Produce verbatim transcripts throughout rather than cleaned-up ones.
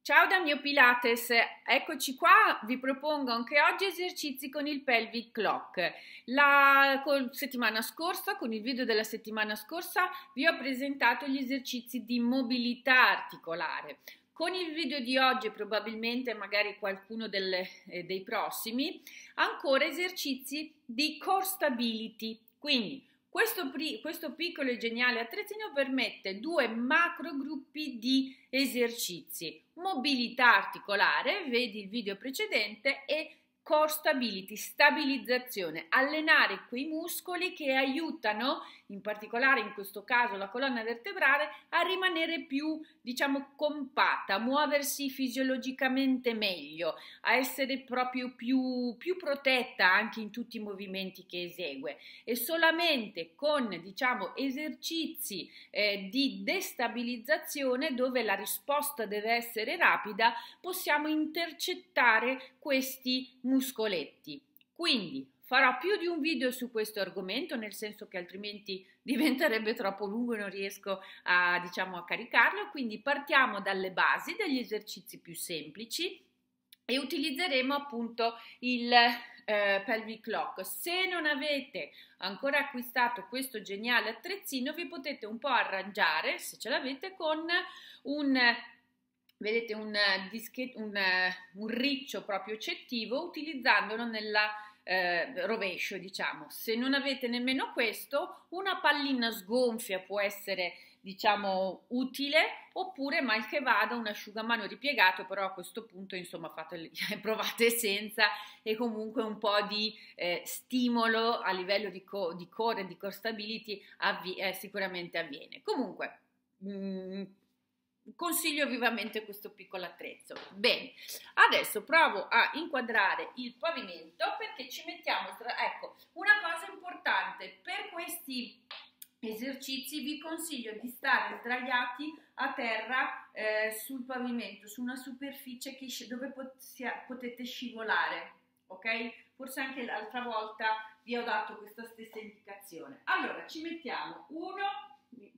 Ciao dal mio Pilates, eccoci qua, vi propongo anche oggi esercizi con il pelvic clock. La con, settimana scorsa, con il video della settimana scorsa, vi ho presentato gli esercizi di mobilità articolare. Con il video di oggi, probabilmente magari qualcuno delle, eh, dei prossimi, ancora esercizi di core stability. Quindi questo, questo piccolo e geniale attrezzino permette due macro gruppi di esercizi: mobilità articolare, vedi il video precedente, e core stability, stabilizzazione, allenare quei muscoli che aiutano, in particolare in questo caso la colonna vertebrale, a rimanere più, diciamo, compatta, a muoversi fisiologicamente meglio, a essere proprio più, più protetta anche in tutti i movimenti che esegue. E solamente con, diciamo, esercizi eh, di destabilizzazione, dove la risposta deve essere rapida, possiamo intercettare questi muscoletti. Quindi farò più di un video su questo argomento, nel senso che altrimenti diventerebbe troppo lungo e non riesco a, diciamo, a caricarlo. Quindi partiamo dalle basi, dagli esercizi più semplici, e utilizzeremo appunto il eh, pelvic clock. Se non avete ancora acquistato questo geniale attrezzino, vi potete un po' arrangiare, se ce l'avete, con un vedete un, dischetto, un, un riccio proprio cettivo, utilizzandolo nella eh, rovescio, diciamo. Se non avete nemmeno questo, una pallina sgonfia può essere, diciamo, utile, oppure mal che vada un asciugamano ripiegato, però a questo punto, insomma, fate, provate senza, e comunque un po' di eh, stimolo a livello di, co, di core e di core stability avvi, eh, sicuramente avviene. Comunque mh, consiglio vivamente questo piccolo attrezzo. Bene, adesso provo a inquadrare il pavimento, perché ci mettiamo, ecco, una cosa importante: per questi esercizi vi consiglio di stare sdraiati a terra eh, sul pavimento, su una superficie che, dove potete scivolare, ok? Forse anche l'altra volta vi ho dato questa stessa indicazione. Allora, ci mettiamo uno,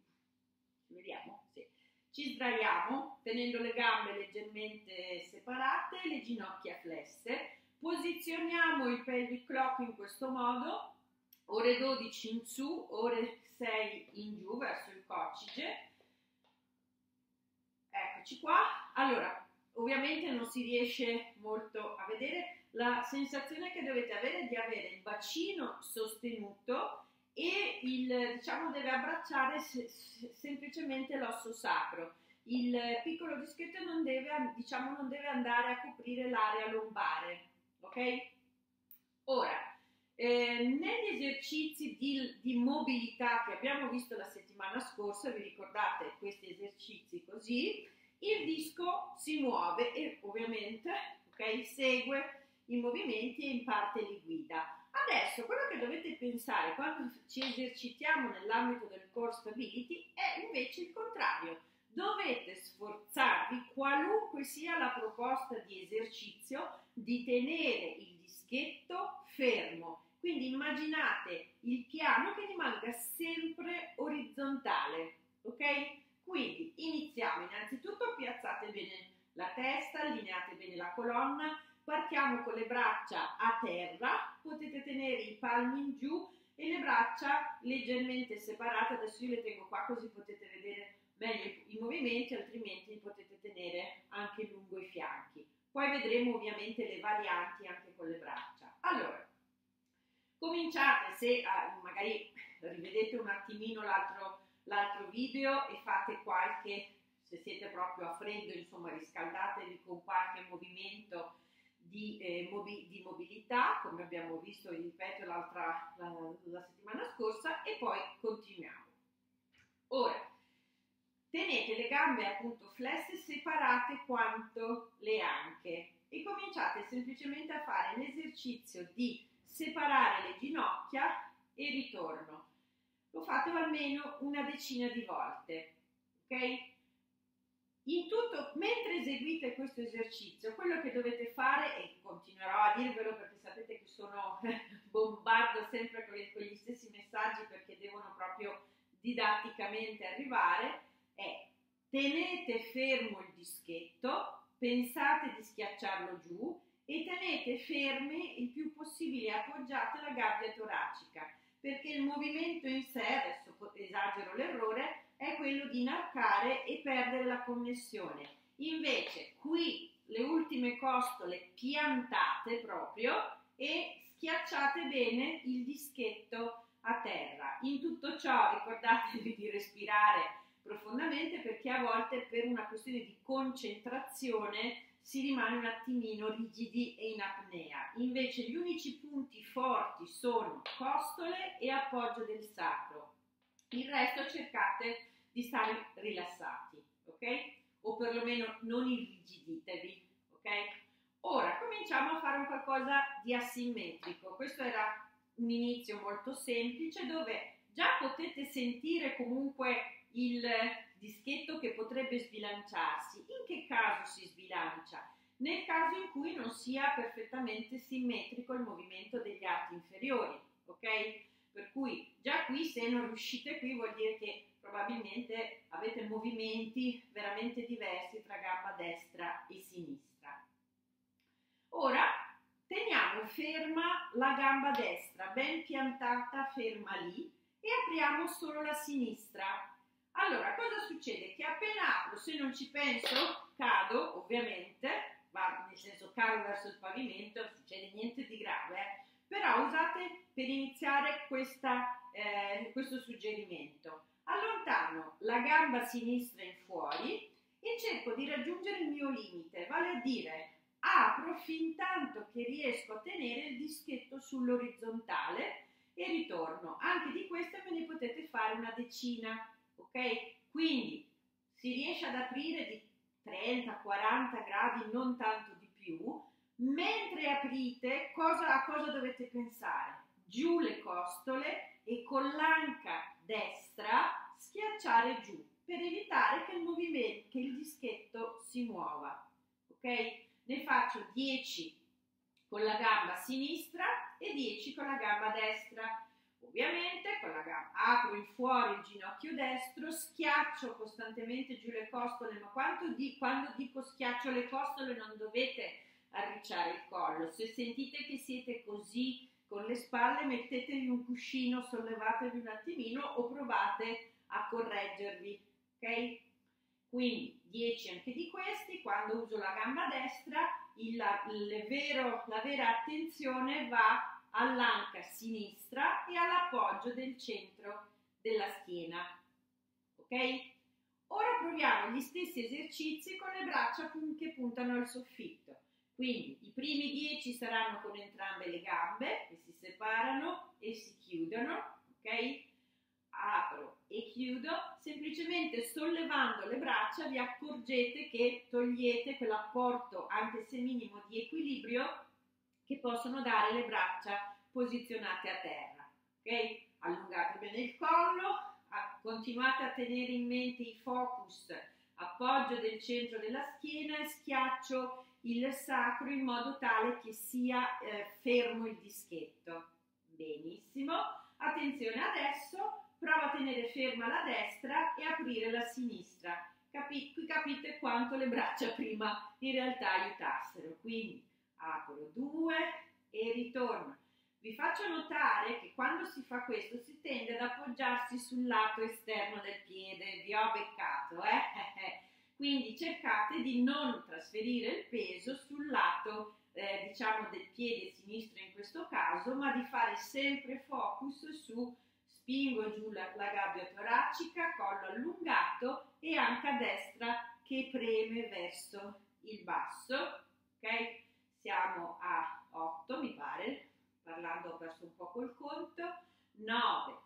vediamo, sì. Ci sdraiamo tenendo le gambe leggermente separate, le ginocchia flesse, posizioniamo il pelvic clock in questo modo, ore dodici in su, ore sei in giù verso il coccige. Eccoci qua. Allora, ovviamente non si riesce molto a vedere, la sensazione che dovete avere è di avere il bacino sostenuto e il, diciamo, deve abbracciare se, se, semplicemente l'osso sacro. Il piccolo dischetto non deve, diciamo, non deve andare a coprire l'area lombare, ok? Ora, eh, negli esercizi di, di mobilità che abbiamo visto la settimana scorsa, vi ricordate questi esercizi così, il disco si muove e ovviamente, ok, segue i movimenti e in parte li guida. Adesso quello che dovete pensare quando ci esercitiamo nell'ambito del core stability è invece il contrario. Dovete sforzarvi, qualunque sia la proposta di esercizio, di tenere il dischetto fermo. Quindi immaginate il piano che rimanga sempre orizzontale, ok? Quindi iniziamo. Innanzitutto piazzate bene la testa, allineate bene la colonna. Partiamo con le braccia a terra, potete tenere i palmi in giù e le braccia leggermente separate. Adesso io le tengo qua così potete vedere meglio i movimenti, altrimenti li potete tenere anche lungo i fianchi. Poi vedremo ovviamente le varianti anche con le braccia. Allora, cominciate, se eh, magari rivedete un attimino l'altro, l'altro video e fate qualche, se siete proprio a freddo, insomma, riscaldatevi con qualche movimento Di, eh, mobi- di mobilità, come abbiamo visto, ripeto, l'altra la, la settimana scorsa, e poi continuiamo. Ora, tenete le gambe appunto flesse, separate quanto le anche, e cominciate semplicemente a fare l'esercizio di separare le ginocchia e ritorno. Lo fate almeno una decina di volte, ok? In tutto, mentre eseguite questo esercizio, quello che dovete fare, e continuerò a dirvelo perché sapete che sono bombardo sempre con gli stessi messaggi perché devono proprio didatticamente arrivare, è: tenete fermo il dischetto pensate di schiacciarlo giù e tenete fermi il più possibile, appoggiate la gabbia toracica, perché il movimento in sé, adesso esagero l'errore, è quello di inarcare e perdere la connessione. Invece qui le ultime costole piantate proprio e schiacciate bene il dischetto a terra. In tutto ciò ricordatevi di respirare profondamente, perché a volte per una questione di concentrazione si rimane un attimino rigidi e in apnea. Invece gli unici punti forti sono costole e appoggio del sacro. Il resto cercate di stare rilassati, ok? O perlomeno non irrigiditevi, ok? Ora cominciamo a fare un qualcosa di asimmetrico. Questo era un inizio molto semplice dove già potete sentire comunque il dischetto che potrebbe sbilanciarsi. In che caso si sbilancia? Nel caso in cui non sia perfettamente simmetrico il movimento degli arti inferiori, ok? Per cui già qui, se non riuscite qui, vuol dire che probabilmente avete movimenti veramente diversi tra gamba destra e sinistra. Ora teniamo ferma la gamba destra, ben piantata, ferma lì, e apriamo solo la sinistra. Allora, cosa succede? Che appena apro, se non ci penso, cado, ovviamente, ma nel senso cado verso il pavimento, non succede niente di grave, eh? Però usate per iniziare questa, eh, questo suggerimento. Allontano la gamba sinistra in fuori e cerco di raggiungere il mio limite, vale a dire apro fin tanto che riesco a tenere il dischetto sull'orizzontale e ritorno. Anche di queste me ne potete fare una decina, ok? Quindi si riesce ad aprire di trenta quaranta gradi, non tanto di più. Mentre aprite, cosa, a cosa dovete pensare? Giù le costole e con l'anca destra schiacciare giù per evitare che il movimento, che il dischetto si muova, ok? Ne faccio dieci con la gamba sinistra e dieci con la gamba destra. Ovviamente con la gamba apro in fuori il ginocchio destro, schiaccio costantemente giù le costole, ma quando, di, quando dico schiaccio le costole non dovete arricciare il collo. Se sentite che siete così con le spalle, mettetevi un cuscino, sollevatevi un attimino o provate a correggervi, ok? Quindi dieci anche di questi. Quando uso la gamba destra, il, il vero, la vera attenzione va all'anca sinistra e all'appoggio del centro della schiena, ok? Ora proviamo gli stessi esercizi con le braccia che puntano al soffitto. Quindi i primi dieci saranno con entrambe le gambe che si separano e si chiudono, ok? Apro e chiudo, semplicemente sollevando le braccia vi accorgete che togliete quell'apporto, anche se minimo, di equilibrio che possono dare le braccia posizionate a terra, ok? Allungate bene il collo, continuate a tenere in mente i focus, appoggio del centro della schiena e schiaccio il sacro in modo tale che sia eh, fermo il dischetto. Benissimo, attenzione adesso, prova a tenere ferma la destra e aprire la sinistra. Capi- qui capite quanto le braccia prima in realtà aiutassero, quindi apro due e ritorno. Vi faccio notare che quando si fa questo si tende ad appoggiarsi sul lato esterno del piede, vi ho beccato, eh? Quindi cercate di non trasferire il peso sul lato, eh, diciamo, del piede sinistro in questo caso, ma di fare sempre focus su spingo giù la, la gabbia toracica, collo allungato e anca destra che preme verso il basso, ok? Siamo a otto, mi pare, parlando ho perso un po' col conto, nove,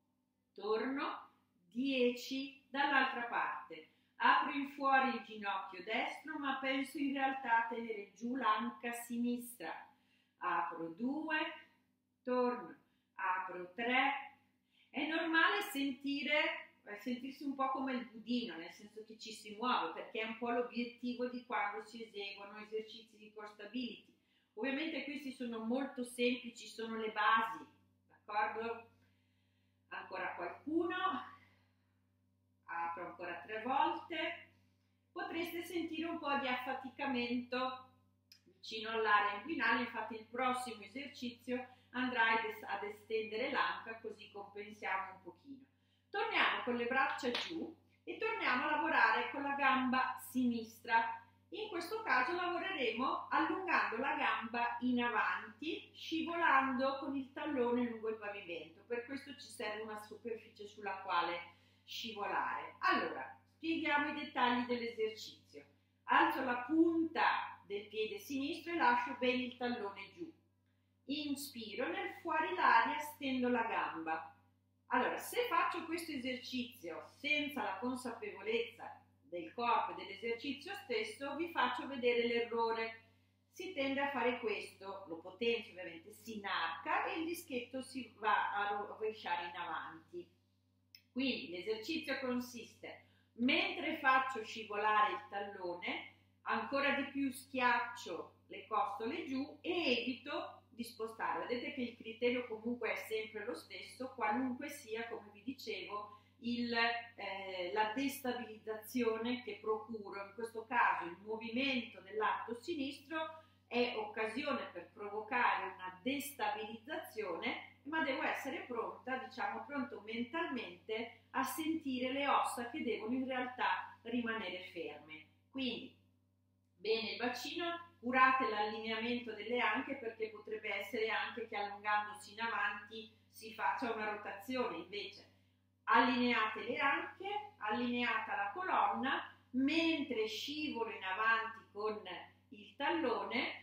torno, dieci, dall'altra parte, apro in fuori il ginocchio destro ma penso in realtà a tenere giù l'anca sinistra, apro due, torno, apro tre, è normale sentire, sentirsi un po' come il budino, nel senso che ci si muove, perché è un po' l'obiettivo di quando si eseguono esercizi di core stability. Ovviamente questi sono molto semplici, sono le basi, d'accordo? Ancora qualcuno, apro ancora tre volte, potreste sentire un po' di affaticamento vicino all'area inguinale. Infatti il prossimo esercizio andrà ad estendere l'anca, così compensiamo un pochino. Torniamo con le braccia giù e torniamo a lavorare con la gamba sinistra. In questo caso lavoreremo allungando la gamba in avanti, scivolando con il tallone lungo il pavimento. Per questo ci serve una superficie sulla quale scivolare. Allora, spieghiamo i dettagli dell'esercizio. Alzo la punta del piede sinistro e lascio bene il tallone giù. Inspiro, nel fuori l'aria stendo la gamba. Allora, se faccio questo esercizio senza la consapevolezza del corpo e dell'esercizio stesso, vi faccio vedere l'errore. Si tende a fare questo, lo potenzio ovviamente, si inarca e il dischetto si va a rovesciare in avanti. Quindi l'esercizio consiste, mentre faccio scivolare il tallone, ancora di più schiaccio le costole giù e evito di spostare. Vedete che il criterio comunque è sempre lo stesso, qualunque sia, come vi dicevo, Il, eh, la destabilizzazione che procuro. In questo caso il movimento dell'arto sinistro è occasione per provocare una destabilizzazione, ma devo essere pronta, diciamo pronto mentalmente a sentire le ossa che devono in realtà rimanere ferme. Quindi bene il bacino, curate l'allineamento delle anche, perché potrebbe essere anche che allungandosi in avanti si faccia una rotazione. Invece allineate le anche, allineata la colonna, mentre scivolo in avanti con il tallone,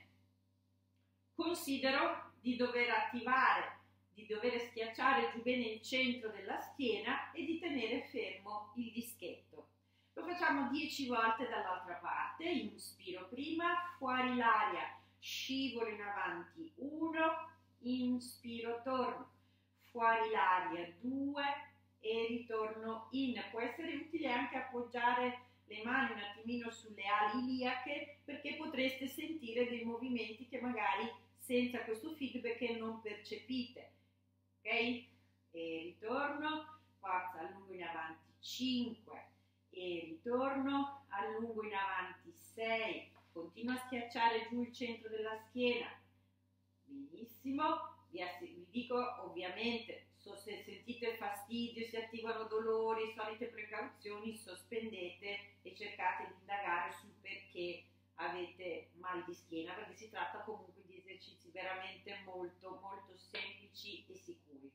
considero di dover attivare, di dover schiacciare giù bene il centro della schiena e di tenere fermo il dischetto. Lo facciamo dieci volte dall'altra parte. Inspiro prima, fuori l'aria, scivolo in avanti, uno, inspiro, torno, fuori l'aria, due, e ritorno in. Può essere utile anche appoggiare le mani un attimino sulle ali iliache, perché potreste sentire dei movimenti che magari senza questo feedback non percepite. Ok? E ritorno, forza, allungo in avanti, cinque, e ritorno, allungo in avanti, sei, continuo a schiacciare giù il centro della schiena. Benissimo, vi, vi dico ovviamente, so, se sentite fastidio, si attivano dolori, solite precauzioni, sospendete e cercate di indagare sul perché avete mal di schiena, perché si tratta comunque di esercizi veramente molto molto semplici e sicuri.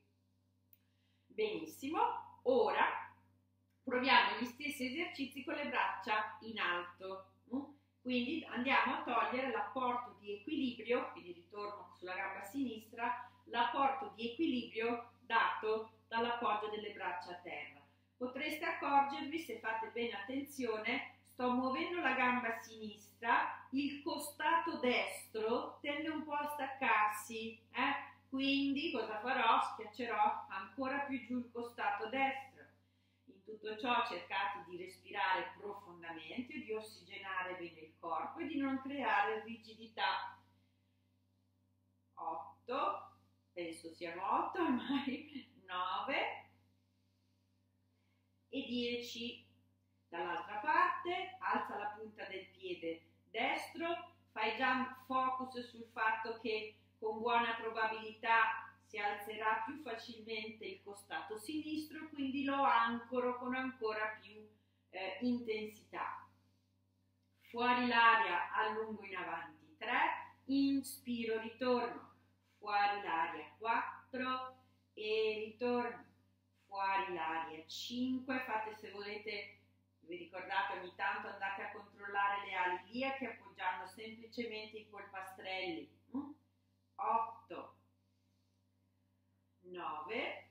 Benissimo, ora proviamo gli stessi esercizi con le braccia in alto. Quindi andiamo a togliere l'apporto di equilibrio, quindi ritorno sulla gamba sinistra, l'apporto di equilibrio dato dall'appoggio delle braccia a terra. Potreste accorgervi, se fate bene attenzione, sto muovendo la gamba sinistra, il costato destro tende un po' a staccarsi, eh? Quindi cosa farò? Schiaccerò ancora più giù il costato destro. In tutto ciò cercate di respirare profondamente, di ossigenare bene il corpo e di non creare rigidità. otto, penso siano otto ormai, nove e dieci. Dall'altra parte, alza la punta del piede destro, fai già focus sul fatto che con buona probabilità si alzerà più facilmente il costato sinistro, quindi lo ancoro con ancora più eh, intensità. Fuori l'aria, allungo in avanti, tre, inspiro, ritorno, fuori l'aria, quattro e ritorno, fuori l'aria, cinque, fate se volete, vi ricordate ogni tanto andate a controllare le ali iliache appoggiando semplicemente i polpastrelli, otto, nove,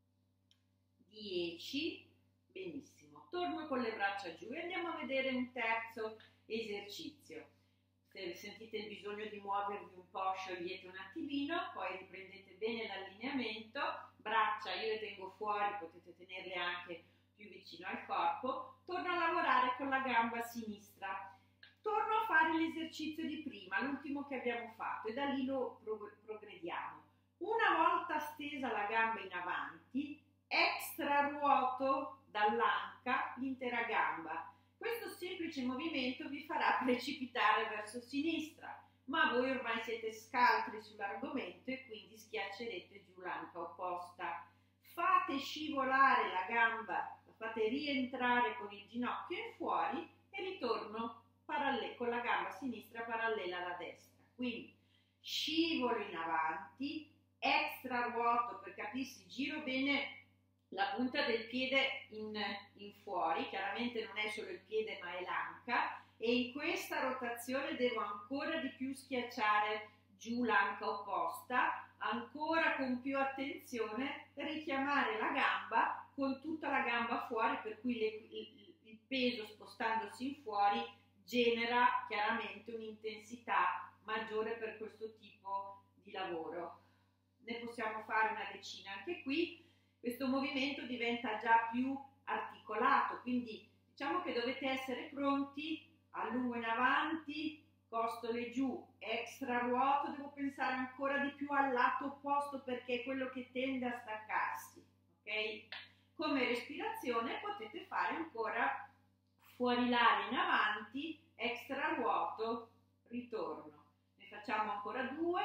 dieci, benissimo, torno con le braccia giù e andiamo a vedere un terzo esercizio. Se sentite il bisogno di muovervi un po', sciogliete un attimino, poi riprendete bene l'allineamento, braccia io le tengo fuori, potete tenerle anche più vicino al corpo, torno a lavorare con la gamba sinistra. Torno a fare l'esercizio di prima, l'ultimo che abbiamo fatto, e da lì lo progrediamo. Una volta stesa la gamba in avanti, extra ruoto dall'anca l'intera gamba Questo semplice movimento vi farà precipitare verso sinistra, ma voi ormai siete scaltri sull'argomento e quindi schiaccerete giù l'anca opposta. Fate scivolare la gamba, la fate rientrare con il ginocchio in fuori e ritorno con la gamba sinistra parallela alla destra. Quindi scivolo in avanti, extra ruoto, per capirsi, giro bene la punta del piede in, in fuori, chiaramente non è solo il piede ma è l'anca, e in questa rotazione devo ancora di più schiacciare giù l'anca opposta, ancora con più attenzione, richiamare la gamba con tutta la gamba fuori, per cui le, il, il peso spostandosi in fuori genera chiaramente un'intensità maggiore per questo tipo di lavoro. Ne possiamo fare una decina anche qui. Questo movimento diventa già più articolato, quindi diciamo che dovete essere pronti, allungo in avanti, costole giù, extra ruoto, devo pensare ancora di più al lato opposto perché è quello che tende a staccarsi, ok? Come respirazione potete fare ancora fuori l'aria in avanti, extra ruoto, ritorno. Ne facciamo ancora due.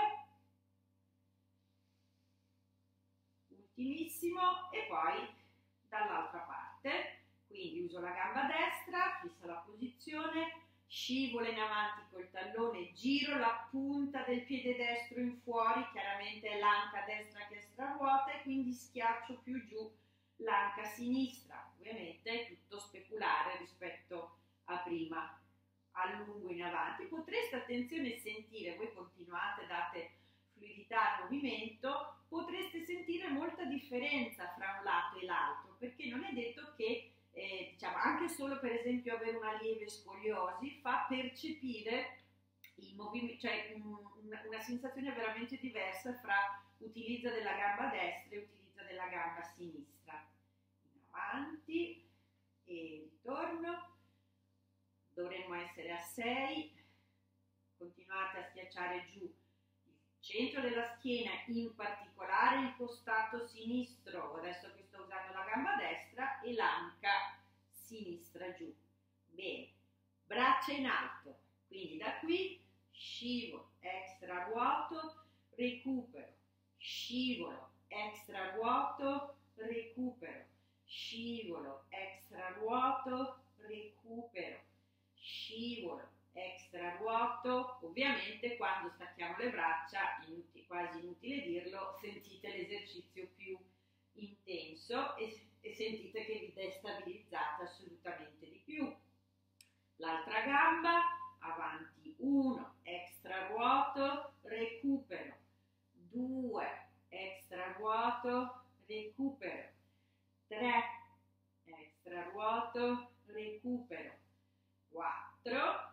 Ultimissimo, e poi dall'altra parte, quindi uso la gamba destra, fissa la posizione, scivola in avanti col tallone, giro la punta del piede destro in fuori, chiaramente è l'anca destra che stravuota e quindi schiaccio più giù l'anca sinistra, ovviamente è tutto speculare rispetto a prima. Allungo in avanti, potreste, attenzione, sentire, voi continuate, date fluidità al movimento, potreste sentire molta differenza fra un lato e l'altro, perché non è detto che eh, diciamo, anche solo per esempio avere una lieve scoliosi fa percepire il movimento, cioè un, una sensazione veramente diversa fra utilizzo della gamba destra e utilizzo della gamba sinistra. In avanti e ritorno, dovremmo essere a sei, continuate a schiacciare giù centro della schiena, in particolare il costato sinistro, adesso che sto usando la gamba destra, e l'anca sinistra giù. Bene, braccia in alto, quindi da qui scivolo, extra ruoto, recupero, scivolo, extra ruoto, recupero, scivolo, extra ruoto, recupero, scivolo, extra ruoto. Ovviamente quando stacchiamo le braccia, inutile, quasi inutile dirlo, sentite l'esercizio più intenso e, e sentite che vi destabilizzate assolutamente di più. L'altra gamba, avanti, uno, extra ruoto, recupero, due, extra ruoto, recupero, tre, extra ruoto, recupero, quattro,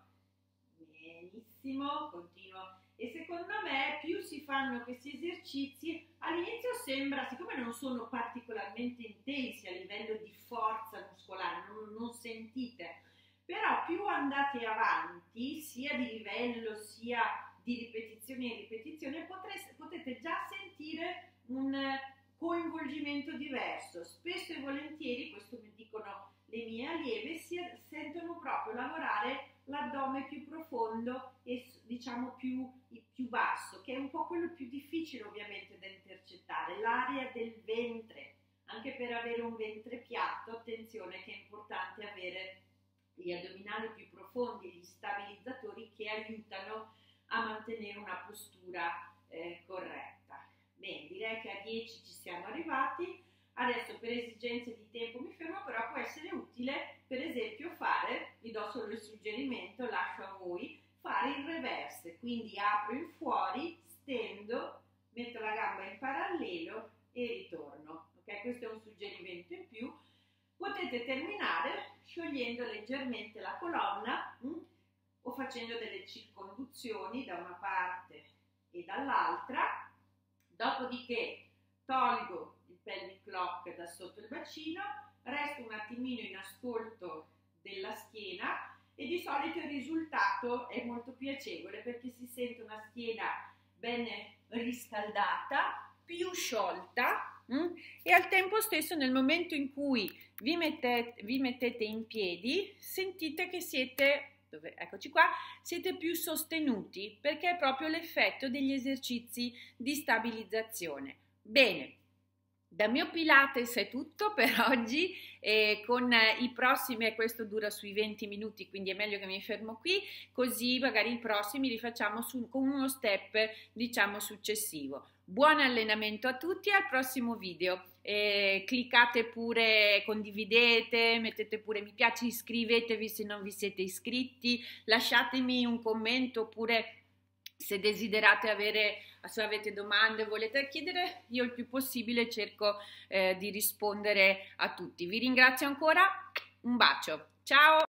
benissimo, continuo. E secondo me più si fanno questi esercizi, all'inizio sembra, siccome non sono particolarmente intensi a livello di forza muscolare, non, non sentite, però più andate avanti, sia di livello sia di ripetizione in ripetizione, potreste, potete già sentire un coinvolgimento diverso. Spesso e volentieri, questo mi dicono le mie allieve, si sentono proprio lavorare l'addome più profondo e diciamo più, più basso, che è un po' quello più difficile ovviamente da intercettare, l'area del ventre. Anche per avere un ventre piatto, attenzione che è importante avere gli addominali più profondi, gli stabilizzatori che aiutano a mantenere una postura eh, corretta. Bene, direi che a dieci ci siamo arrivati. Adesso per esigenze di tempo mi fermo, però può essere utile per esempio fare, vi do solo il suggerimento, lascio a voi, fare il reverse, quindi apro in fuori, stendo, metto la gamba in parallelo e ritorno. Ok, questo è un suggerimento in più. Potete terminare sciogliendo leggermente la colonna mh, o facendo delle circonduzioni da una parte e dall'altra, dopodiché tolgo il pelvic lock da sotto il bacino, resto un attimino in ascolto della schiena e di solito il risultato è molto piacevole perché si sente una schiena ben riscaldata, più sciolta Mm? E al tempo stesso, nel momento in cui vi mettete, vi mettete in piedi, sentite che siete, dove, eccoci qua, siete più sostenuti, perché è proprio l'effetto degli esercizi di stabilizzazione. Bene, da mio Pilates è tutto per oggi, e con i prossimi, e questo dura sui venti minuti, quindi è meglio che mi fermo qui, così magari i prossimi li facciamo su, con uno step, diciamo, successivo. Buon allenamento a tutti e al prossimo video. Eh, cliccate pure, condividete, mettete pure mi piace, iscrivetevi se non vi siete iscritti, lasciatemi un commento oppure se desiderate avere, se avete domande, volete chiedere, io il più possibile cerco eh, di rispondere a tutti. Vi ringrazio ancora, un bacio, ciao!